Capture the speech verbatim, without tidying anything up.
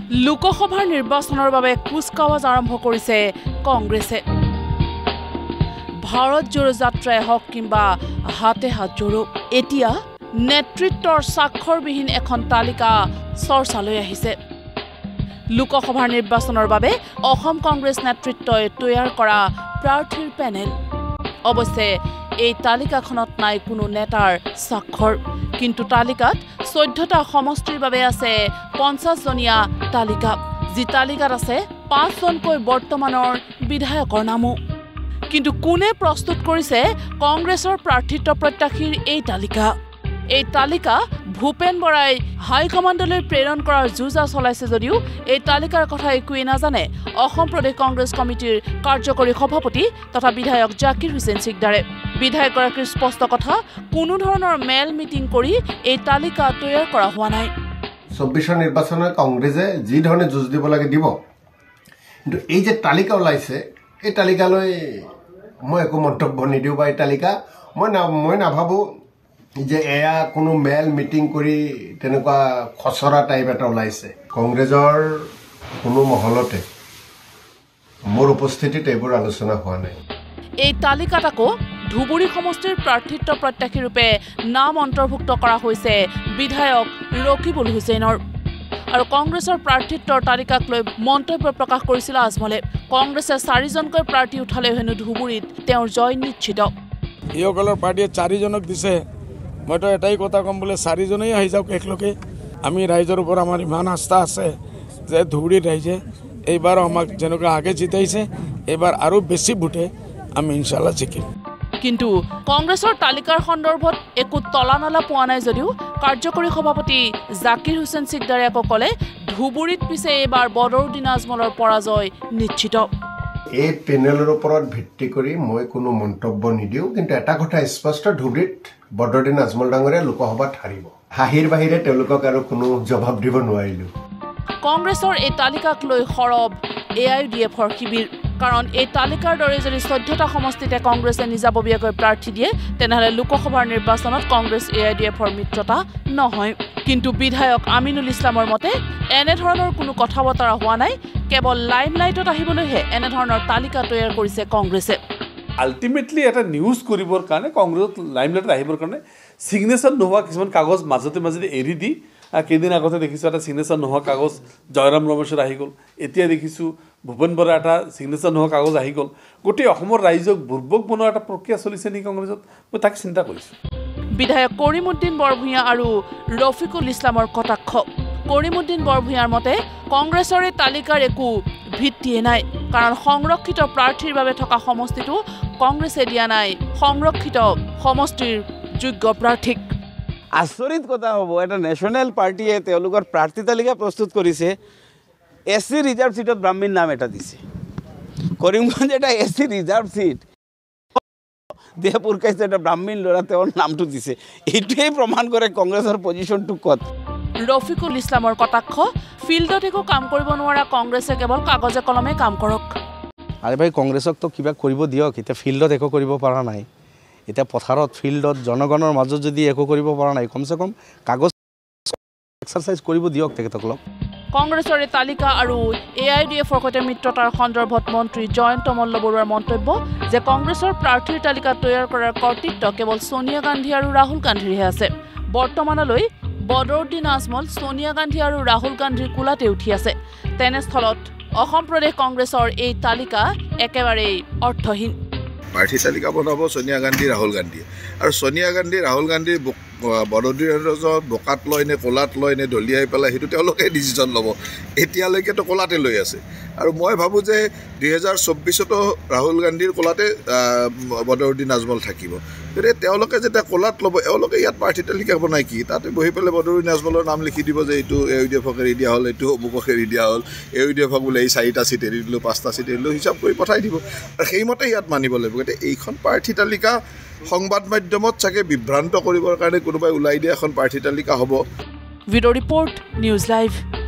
লোকসভাৰ নিৰ্বাচনৰ বাবে কুচকাৱাজ আৰম্ভ কৰিছে কংগ্ৰেছে। ভাৰত জোড়ো যাত্ৰাই হওক কিংবা হাতে হাত জোড়ো, এতিয়া নেতৃত্বৰ স্বাক্ষৰবিহীন এখন তালিকা চৰ্চালৈ আহিছে। লোকসভাৰ নিৰ্বাচনৰ বাবে অসম কংগ্ৰেছ নেতৃত্বই তৈয়াৰ কৰা প্ৰাৰ্থীৰ পেনেল। অৱশ্যে এই তালিকাখনত নাই কোনো নেতাৰ স্বাক্ষৰ, কিন্তু তালিকাত চৈধ্যটা সমষ্টিৰ বাবে আছে পঞ্চাছ জনীয়া তালিকা, যি তালিকাত আছে পাঁচজনকৈ বৰ্তমানৰ বিধায়কৰ নামো। কিন্তু কোনে প্ৰস্তুত কৰিছে কংগ্ৰেছৰ প্ৰাৰ্থিত্ব প্ৰত্যাশীৰ এই তালিকা? এই তালিকা ভূপেন বৰাই হাইকমাণ্ডলৈ প্ৰেৰণ কৰাৰ যুঁজা চলাইছে যদিও এই তালিকাৰ কথা একোৱেই নাজানে অসম প্ৰদেশ কংগ্ৰেছ কমিটিৰ কাৰ্যকৰী সভাপতি তথা বিধায়ক জাকিৰ হুছেইন সিকদাৰে। বিধায়কগৰাকীৰ স্পষ্ট কথা, কোনো ধৰণৰ মেল মিটিং কৰি এই তালিকা তৈয়াৰ কৰা হোৱা নাই। চৌব্বিছৰ নিৰ্বাচনত কংগ্ৰেছে যি ধৰণে যুঁজ দিব লাগে দিব, কিন্তু এই যে তালিকা ওলাইছে এই তালিকালৈ মই একো মন্তব্য নিদিওঁ বা এই তালিকা মই না মই নাভাবোঁ যে এয়া কোনো মেল মিটিং কৰি তেনেকুৱা খচৰা টাইপ এটা ওলাইছে। কংগ্ৰেছৰ কোনো মহলতে মোৰ উপস্থিতিত এইবোৰ আলোচনা হোৱা নাই। এই তালিকাত আকৌ ধুবুৰী সমষ্টিৰ প্ৰাৰ্থিত্ব প্ৰত্যাশী ৰূপে নাম অন্তৰ্ভুক্ত কৰা হৈছে বিধায়ক ৰকিবুল হুছেইনৰ। আৰু কংগ্ৰেছৰ প্ৰাৰ্থিত্বৰ তালিকাক লৈ মন্তব্য প্ৰকাশ কৰিছিল আজমলে। কংগ্ৰেছে চাৰিজনকৈ প্ৰাৰ্থী উঠালে হেনো ধুবুৰীত তেওঁৰ জয় নিশ্চিত। এইসকলৰ পাৰ্টীয়ে চাৰিজনক দিছে, মইতো এটাই কথা ক'ম বোলে চাৰিজনেই আহি যাওক একেলগে। আমি ৰাইজৰ ওপৰত আমাৰ ইমান আস্থা আছে যে ধুবুৰীৰ ৰাইজে এইবাৰ আমাক যেনেকুৱা আগে জিতাইছে এইবাৰ আৰু বেছি ভোটে আমি ইনশাল্লাহ জিকিম। কিন্তু কংগ্ৰেছৰ তালিকাৰ সন্দৰ্ভত একো তলানলা পোৱা নাই যদিও কাৰ্যকৰী সভাপতি জাকিৰ হুছেইন সিকদাৰে আকৌ ক'লে ধুবুৰীত পিছে এইবাৰ বদৰুদ্দিন আজমলৰ পৰাজয় নিশ্চিত। এই পেনেলৰ ওপৰত ভিত্তি কৰি মই কোনো মন্তব্য নিদিওঁ, কিন্তু এটা কথা স্পষ্ট, ধুবুৰীত বদৰুদ্দিন আজমল ডাঙৰীয়া লোকসভাত হাৰিব। হাঁহিৰ বাহিৰে তেওঁলোকক আৰু কোনো জবাব দিব নোৱাৰিলোঁ। কংগ্ৰেছৰ এই তালিকাক লৈ সৰব এ আই ডি এফৰ শিবিৰ। কাৰণ এই তালিকাৰ দৰে যদি চৈধ্যটা সমষ্টিতে কংগ্ৰেছে নিজাববীয়াকৈ প্ৰাৰ্থী দিয়ে তেনেহ'লে লোকসভাৰ নিৰ্বাচনত কংগ্ৰেছ এ আই ডি এফৰ মিত্ৰতা নহয়। কিন্তু বিধায়ক আমিনুল ইছলামৰ মতে এনেধৰণৰ কোনো কথা বতৰা হোৱা নাই, কেৱল লাইম লাইটত আহিবলৈহে এনেধৰণৰ তালিকা তৈয়াৰ কৰিছে কংগ্ৰেছে। আল্টিমেটলি এটা নিউজ কৰিবৰ কাৰণে কংগ্ৰেছত লাইম লাইটত আহিবৰ কাৰণে ছিগনেচাৰ নোহোৱা কিছুমান কাগজ মাজতে মাজতে এৰি দি কেইদিন আগতে দেখিছোঁ এটা ছিগনেচাৰ নোহোৱা কাগজ জয়ৰাম ৰমেশৰ আহি গ'ল। এতিয়া দেখিছোঁ ভূপেন বৰাৰ এটা ছিগনেচাৰ নোহোৱা কাগজ আহি গ'ল। গোটেই অসমৰ ৰাইজক বুৰ্বক বনোৱা এটা প্ৰক্ৰিয়া চলিছে নেকি কংগ্ৰেছত? মই তাক চিন্তা কৰিছোঁ। বিধায়ক কৰিমুদ্দিন বৰভূঞা আৰু ৰফিকুল ইছলামৰ কটাক্ষ। কৰিমুদ্দিন বৰভূঞাৰ মতে কংগ্ৰেছৰ এই তালিকাৰ একো ভিত্তিয়ে নাই, কাৰণ সংৰক্ষিত প্ৰাৰ্থীৰ বাবে থকা সমষ্টিটো কংগ্ৰেছে দিয়া নাই সংৰক্ষিত সমষ্টিৰ যোগ্য প্ৰাৰ্থীক। আচৰিত কথা হ'ব, এটা নেশ্যনেল পাৰ্টীয়ে তেওঁলোকৰ প্ৰাৰ্থী তালিকা প্ৰস্তুত কৰিছে, এছ চি ৰিজাৰ্ভ চিটত ব্ৰাহ্মীৰ নাম এটা দিছে। কৰিমগঞ্জ এটা S C reserve seat, Dehpur কাইছে এটা ব্ৰাহ্মীণ ল'ৰা তেওঁৰ নামটো দিছে। এইটোৱেই প্ৰমাণ কৰে কংগ্ৰেছৰ পজিশ্যনটো ক'ত। ৰফিকুল ইছলামৰ কটাক্ষ, ফিল্ডত একো কাম কৰিব নোৱাৰা কংগ্ৰেছে কেৱল কাগজে কলমে কাম কৰক। আৰে ভাই, কংগ্ৰেছকতো কিবা কৰিব দিয়ক। এতিয়া ফিল্ডত একো কৰিব পৰা নাই, এতিয়া পথাৰত ফিল্ডত জনগণৰ মাজত যদি একো কৰিব পৰা নাই, কমচে কম কাগজ এক্সাৰচাইজ কৰিব দিয়ক তেখেতসকলক। কংগ্ৰেছৰ এই তালিকা আৰু এ আই ডি এফৰ সৈতে মিত্ৰতাৰ সন্দৰ্ভত মন্ত্ৰী জয়ন্ত মল্লবৰুৱাৰ মন্তব্য যে কংগ্ৰেছৰ প্ৰাৰ্থীৰ তালিকা তৈয়াৰ কৰাৰ কৰ্তৃত্ব কেৱল ছোনিয়া গান্ধী আৰু ৰাহুল গান্ধীৰহে আছে। বৰ্তমানলৈ বদৰুদ্দিন আজমল ছোনিয়া গান্ধী আৰু ৰাহুল গান্ধীৰ কোলাতে উঠি আছে। তেনেস্থলত অসম প্ৰদেশ কংগ্ৰেছৰ এই তালিকা একেবাৰেই অৰ্থহীন। প্ৰাৰ্থী তালিকা বনাব ছোনিয়া গান্ধী ৰাহুল গান্ধীয়ে, আৰু ছোনিয়া গান্ধী ৰাহুল গান্ধীৰ বদৰুদ্দিনৰ বোকাত লয় নে ক'লাত লয় নে দলিয়াই পেলাই সেইটো তেওঁলোকে ডিচিশ্যন ল'ব। এতিয়ালৈকেতো ক'লাতে লৈ আছে, আৰু মই ভাবোঁ যে দুহেজাৰ চৌব্বিছতো ৰাহুল গান্ধীৰ ক'লাতে বদৰুদ্দিন আজমল থাকিব। গতিকে তেওঁলোকে যেতিয়া ক'লাত ল'ব, এওঁলোকে ইয়াত প্ৰাৰ্থী তালিকা বনাই কি তাতে বহি পেলাই বদৰুদ্দিন আজমলৰ নাম লিখি দিব যে এইটো এ ইউ ডি এফক এৰি দিয়া হ'ল, এইটো অমুকক এৰি দিয়া হ'ল, এ ইউ ডি এফক বোলে এই চাৰিটা চিট এৰি দিলোঁ, পাঁচটা চিট এৰিলোঁ, হিচাপ কৰি পঠাই দিব, আৰু সেইমতে ইয়াত মানিব লাগিব। গতিকে এইখন প্ৰাৰ্থী তালিকা সংবাদ মাধ্যমত চাগে বিভ্ৰান্ত কৰিবৰ কাৰণে কোনোবাই ওলাই দিয়া এখন প্ৰাৰ্থী তালিকা হ'ব। Video' report, news live.